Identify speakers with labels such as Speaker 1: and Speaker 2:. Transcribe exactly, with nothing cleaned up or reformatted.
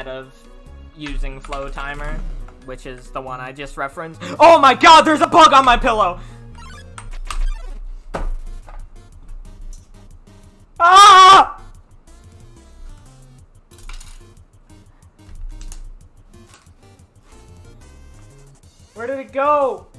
Speaker 1: instead of using Flow Timer, which is the one I just referenced. Oh my god, there's a bug on my pillow! Ah! Where did it go?